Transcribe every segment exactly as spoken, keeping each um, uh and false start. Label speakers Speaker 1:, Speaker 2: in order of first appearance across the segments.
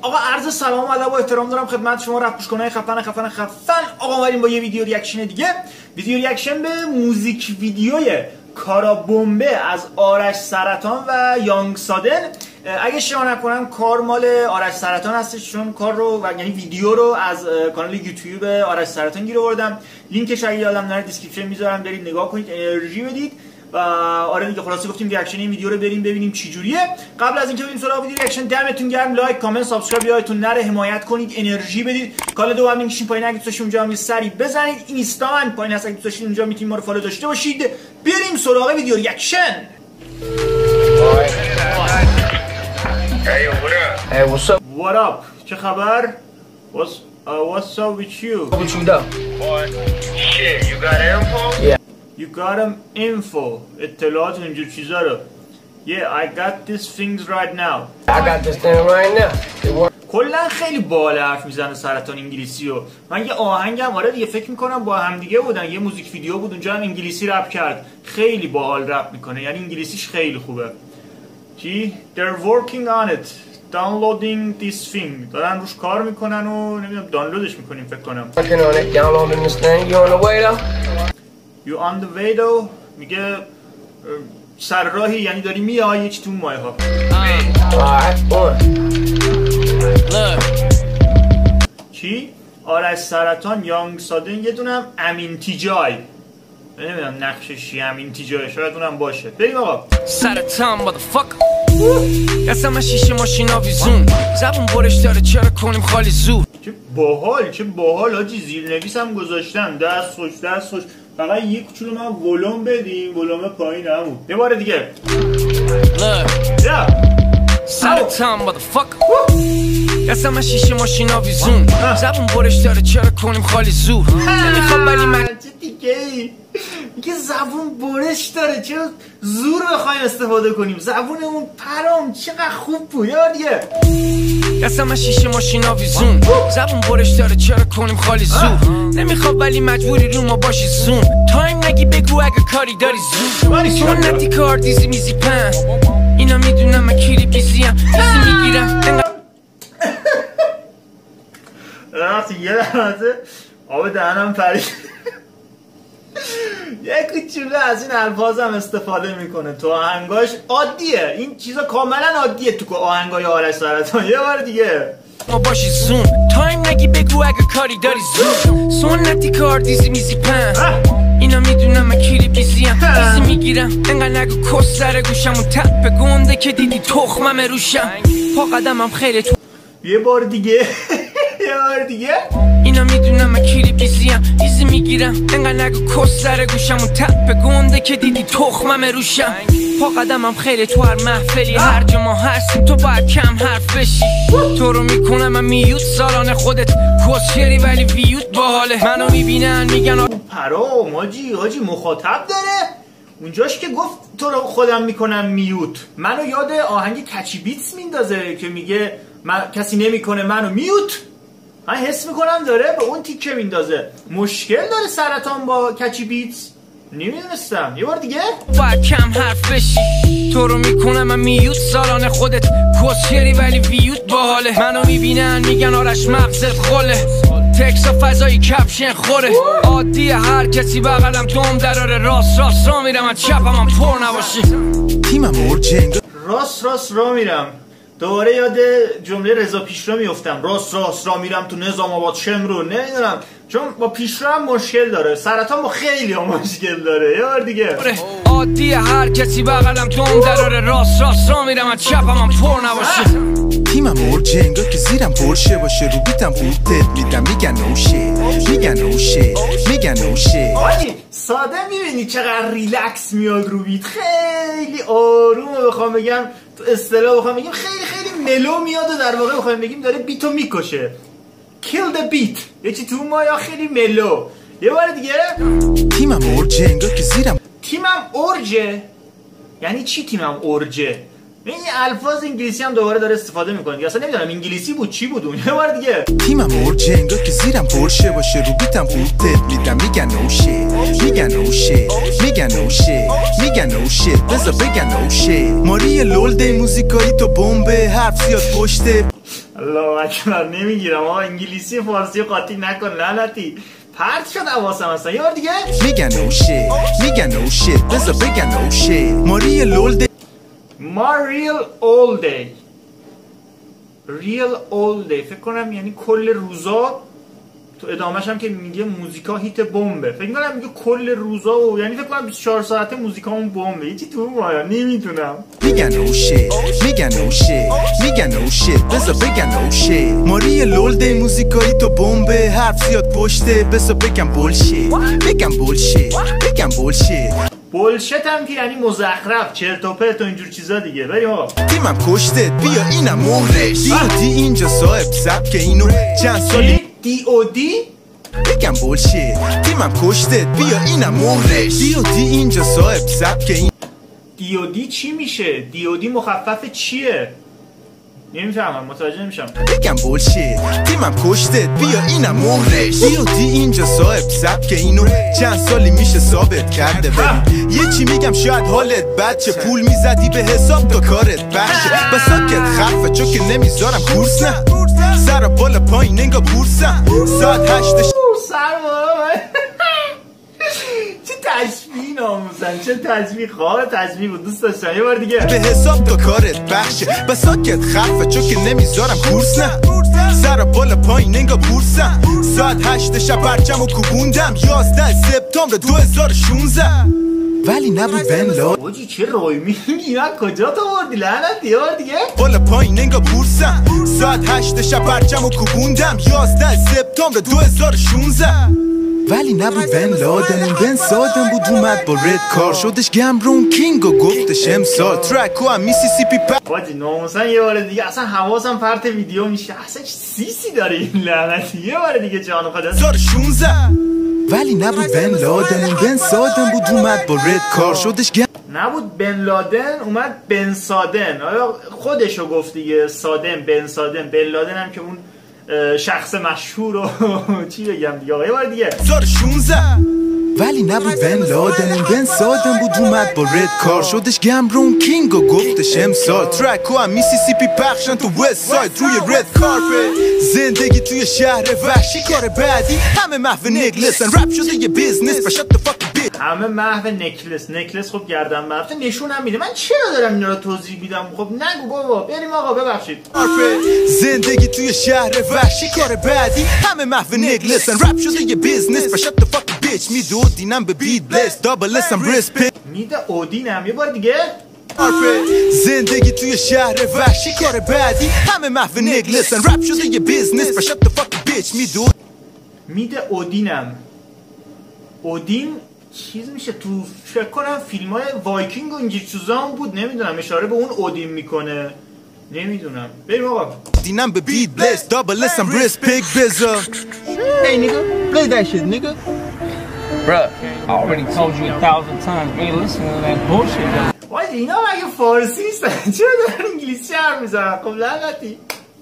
Speaker 1: آقا عرض سلام و ادب و احترام دارم خدمت شما رپوشکنای خفن خفن خفن. آقا اومدیم با یه ویدیو ریاکشن دیگه، ویدیو ریاکشن به موزیک ویدیوی کارا بمبه از آرش سرطان و یانگ سادن. اگه اشتباه نکنم کار مال آرش سرطان هستش، چون کار رو و یعنی ویدیو رو از کانال یوتیوب آرش سرطان گیر آوردم. لینکش اگه یادم نره دیسکریپشن میذارم، برید نگاه کنید، انرژی بدید. و آره دیگه خلاصه گفتیم ریاکشن این ویدیو رو بریم ببینیم چی جوریه. قبل از اینکه بریم سراغ ویدیو ریاکشن دمتون گرم، لایک، کامنت، سابسکرایب یادتون نره، حمایت کنید، انرژی بدید. کانال دوم لینکش پایین اگه دوست داشتید اونجا هم سری بزنید. اینستا من پایین هست اگه دوست داشتید اونجا میتونید ما رو فالو داشته باشید. بریم سراغ ویدیو ریاکشن.
Speaker 2: Hey, what up?
Speaker 3: Hey, what's up?
Speaker 1: What up? چه خبر؟ What's uh, what's up with you?
Speaker 3: What you done?
Speaker 2: Boy, shit, you got info?
Speaker 3: Yeah.
Speaker 1: You got them info. اطلاعات اینجور چیزا رو. Yeah, I got these things right now.
Speaker 3: I got this thing right now. It work.
Speaker 1: کلا خیلی باحال حرف میزنه سرطان انگلیسی و من یه آهنگم آره دیگه فکر میکنم با هم دیگه بودن، یه موزیک ویدیو بود اونجا هم انگلیسی رپ کرد. خیلی باحال رپ میکنه، یعنی انگلیسیش خیلی خوبه. چی؟ They're working on it. Downloading this thing. دارن روش کار میکنن و نمیدونم دانلودش میکنیم فکر کنم.
Speaker 3: Working on it, downloading this thing. You on the way though?
Speaker 1: You on the way though. میگه سر راهی، یعنی داری میای چی تو مایه ها.
Speaker 3: Alright, boy.
Speaker 1: چی؟ آرش سرطان، یانگ سادن، یه دونم امین تیجای. نمیدونم نقشش چیه، امین تیجای، شاید اونم باشه. بریم آقا.
Speaker 4: سرطان motherfucker. دستم از شیشه ماشین آویزون، زبون برش داره چرا کنیم خالی زود.
Speaker 1: چه باحال، چه باحال حاجی. زیرنویس هم گذاشتن، دست خوش دست خوش. فقط یک کوچولو من ولوم بدیم، ولوم پایین همون. یه بار دیگه. یا
Speaker 4: سرطان motherfucker. دستم از شیشه ماشین آویزون، زبون برش داره چرا کنیم خالی زود. نمیخوام ولی من
Speaker 1: چه دیگه ای میگه زبون برش داره چرا زور بخوایم استفاده کنیم. زبونمون پرام چقدر خوب بود. یا دیگه
Speaker 4: دستم از شیشه ماشین آویزون، زبون برش داره چرا کنیم خالی زود. نمیخوام ولی مجبوری رو ما باشی زون. تایم نگی بگو اگه کاری داری زود. سنتی کار دیزی میزی پن، اینا میدونم من کیری بیزیم دیزی میگیرم.
Speaker 1: راستی یه لحظه آب دهنم پرید. یه کوچولو از این الفاظ هم استفاده میکنه تو آهنگاش. عادیه این چیزا، کاملا عادیه تو آهنگای آرش سرطان. یه بار دیگه
Speaker 4: ما باشی زون. تایم نگی بگو اگه کاری داری زون. سنتی کار دیزی میزی پن، اینا میدونم من کیری بیزیم دیزی میگیرم. انقدر نگو کس سر گوشمون تپ گنده که دیدی تخمم روشم. پا قدمم خیلی تو.
Speaker 1: یه بار دیگه یه بار دیگه
Speaker 4: اینا میدونم من کیری بیزیم ایزی میگیرم. انقدر نگو کس سر گوشمون تپ گنده که دیدی تخمم روشم. پا قدمم خیلی تو هر محفلی، هر جا ما هستیم تو باید کم حرف بشی. تو رو میکنم من میوت سالان خودت کسشری ولی ویوت باحاله. منو میبینن میگن
Speaker 1: پرام حاجی حاجی مخاطب داره اونجاش که گفت تو رو خودم میکنم میوت. منو یاد آهنگ کچی بیتس میندازه که میگه من کسی نمیکنه منو میوت. من حس میکنم داره به اون تیکه میندازه. مشکل داره سرطان با کچی بیتس؟ نمیدونستم. یه بار دیگه
Speaker 4: باید کم حرف بشی. تو رو میکنم من میوت سالان خودت کسشری ولی ویوت باحاله. منو میبینن میگن آرش مغزت خله، تکس و فضایی کپشن خوره. عادیه هر کسی بغلم دوم دراره، راست راست را میرم من چپم هم پر نباشی.
Speaker 5: تیمم اورجنگ
Speaker 1: راست راست را میرم. دوباره یاد جمله رضا پیشرو میفتم، راست راست را میرم تو نظام آباد شمرو. نمیدونم چون با پیشرو هم مشکل داره، سرطان با خیلی هم مشکل داره. یه بار دیگه
Speaker 4: عادیه هر کسی بغلم دوم دراره، راست راست را میرم من چپم هم پر نباشی.
Speaker 5: تیمم اورجنگا که زیرم پرشه باشه، رو بیتم پورتت میدم میگن نوشه میگن نوشه میگن نوشه.
Speaker 1: آجی ساده میبینی چقدر ریلکس میاد رو بیت، خیلی آرومه. بخوام بگم تو اصطلاح بخوام بگیم خیلی خیلی ملو میاد و در واقع بخوام بگیم داره بیتو میکشه. kill the beat. یه چی تو ما یا خیلی ملو. یه بار دیگه
Speaker 5: تیمم اورجنگا که زیرم.
Speaker 1: تیمم اورجه یعنی چی؟ تیمم اورجه این الفاظ انگلیسی هم دوباره داره استفاده میکنه. اصلا نمیدونم انگلیسی بود چی بود اون. یه بار دیگه
Speaker 5: تیمم اورجنگا که زیرم پرشه باشه، رو بیتم پورتت میدم میگن نوشه میگن نوشه میگن نوشه میگن نوشه بذار بگن نوشه. ماری لول دی موزیکایی تو بمبه، حرف زیاد پشته.
Speaker 1: الله اکبر. نمیگیرم آقا، انگلیسی فارسی قاطی نکن لعنتی. پرت شد حواسم اصلا. یه بار دیگه
Speaker 5: میگن او شی میگن او شی بذار بگن او شی ماری لولد
Speaker 1: ما ریل اول دی. ریل اول دی فکر کنم یعنی کل روزا. تو ادامهش هم که میگه موزیکا هیت بمبه، فکر کنم میگه کل روزا و یعنی فکر کنم بیست و چهار ساعته موزیکامون بمبه. یکی تو مایا نمیدونم.
Speaker 5: میگن او شی میگن او شی میگن او شی بذار بگن او شی ماری لولد موزیکایی تو بمبه، حرف زیاد پشته بذار بگم بولشی بگم بولشی بگم بولشی.
Speaker 1: بولشت هم که یعنی مزخرف، چرت و پرت و اینجور چیزا دیگه. بریم آقا.
Speaker 5: تیمم کشته بیا اینم مهرش دی و دی اینجا صاحب سبک اینو چند سالی
Speaker 1: دی او دی
Speaker 5: بگم بولشی. تیمم کشته بیا اینم مهرش دی و دی اینجا صاحب سبک این.
Speaker 1: دی او دی چی میشه؟ دی او دی مخفف چیه؟ نمیفهمم، متوجه نمیشم.
Speaker 5: بگم بولشی. تیمم کشته بیا اینم مهرش دی و دی اینجا صاحب سبک اینو چند سالی میشه ثابت کرده. ببین یه چی میگم شاید حالت بچه، پول میزدی به حساب تا کارت بخشه. بساکت خفه چون که نمیذارم کورس نه، سر بالا پایین انگا بورسم ساعت هشتش
Speaker 1: سر بالا. چه تشبیه ناموسن، چه تشبیه خواه تشبیه بود. دوست داشتم. یه بار دیگه
Speaker 5: به حساب تا کارت بخشه. بساکت خفه چون که نمیذارم کورس نه، سر بالا پایین انگا بورسم ساعت هشت شب پرچمو کوبوندم یازده سپتامبر دو هزار و شانزده ولی نبود بن لادن.
Speaker 1: اوجی چه روی میگی؟ نه کجا تو بردی لعنت؟ یه بار دیگه
Speaker 5: بالا پایین انگا بورسم ساعت هشت شب پرچمو کوبوندم یازده سپتامبر دو هزار و شانزده ولی نبود بن لادن. اون بن سادن بود اومد با رد کار شدش گمرون کینگ و گفتش امسال ترکو هم میسیسیپی پر.
Speaker 1: واجی ناموسن یه بار دیگه اصلا حواسم پرت ویدیو میشه. اصلا چه سیسی داره این لعنتی. یه بار دیگه جان خدا.
Speaker 5: هزار و شانزده ولی نبود بن لادن. اون بن سادن بود اومد با رد کار شدش گم
Speaker 1: نبود بن لادن اومد بن سادن. آیا خودشو گفت دیگه سادن بن سادن. بن لادن هم که اون شخص مشهور و چی بگم دیگه. آقا یه بار دیگه
Speaker 5: هزار و شانزده ولی نبود بن لادن. اون بن سادن بود اومد با رد کار شدش گمرون کینگ و گفتش امسال ترکو هم میسیسیپی پخشن تو وست ساید روی رد کارپت. زندگی توی شهر وحشی کار بعدی همه محو نکلسن رپ شده یه بیزنس بشت the fucking bitch.
Speaker 1: همه محو نکلس. نکلس خب گردن برفته نشون هم میده. من چرا دارم اینا رو توضیح میدم؟ خب نگو بابا. بریم آقا ببخشید.
Speaker 5: زندگی توی شهر وحشی کار بعدی همه محو نکلسن رپ شده یه بیزنس بشت the fucking bitch. میده اودینم به بیت بلس دابل اسم ریسپکت.
Speaker 1: میده اودینم. یه بار دیگه
Speaker 5: زندگی توی شهر وحشی کار بعدی همه محو نکلسن رپ شده یه بیزنس بشت the fucking bitch. میده
Speaker 1: میده اودینم. اودین چیز میشه تو فکر کنم فیلم های وایکینگ و اینجور چیزا هم بود. نمیدونم اشاره به اون اودین میکنه. نمیدونم. بریم آقا.
Speaker 5: دینم به بیت بلس دابل اسم ریسپکت بذار.
Speaker 6: Hey nigga, play that shit nigga.
Speaker 3: Bruh, I already told you a thousand times, we ain't listening to that bullshit though.
Speaker 1: وای اینا مگه فارسی نیستن؟ چرا دارن انگلیسی حرف میزنن؟ خب لعنتی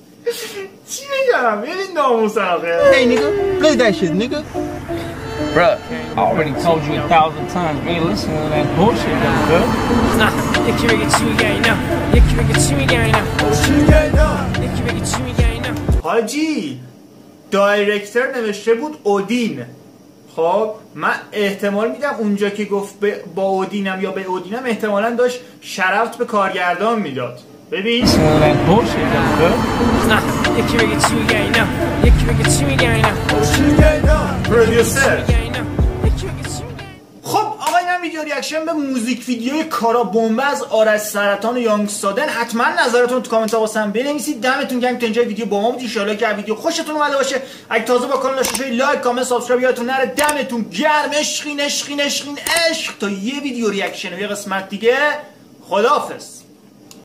Speaker 1: چی بگم؟ ببین ناموسن آخه.
Speaker 6: Hey nigga, play that shit nigga.
Speaker 3: Bruh, I already told you a thousand times, we ain't listening to that bullshit though, bruh.
Speaker 4: Nah, یکی بگه چی میگه اینا، یکی بگه چی میگه اینا، یکی بگه چی میگه اینا.
Speaker 1: حاجی دایرکتر نوشته بود اودین. خب من احتمال میدم اونجا که گفت با اودینم یا به اودینم احتمالا داشت شرفت به کارگردان میداد. ببین
Speaker 3: Listen to that bullshit though, bruh.
Speaker 4: نه یکی بگه چی میگه اینا، یکی بگه چی میگه اینا،
Speaker 1: پرودیوسر.
Speaker 4: یکی بگه چی میگه.
Speaker 1: خب آقا اینم ویدیو ریاکشن به موزیک ویدیوی کارا بمبه از آرش سرطان و یانگ سادن. حتما نظرتون تو کامنت ها واسم بنویسید. دمتون گرم که تا اینجا ویدیو با ما بود. ان شاءالله که ویدیو خوشتون اومده باشه. اگه تازه با کانال آشنا شدید لایک کامنت سابسکرایب یادتون نره. دمتون گرم. عشقین عشقین عشقین عشق تا یه ویدیو ریاکشن و یه قسمت دیگه. خداحافظ.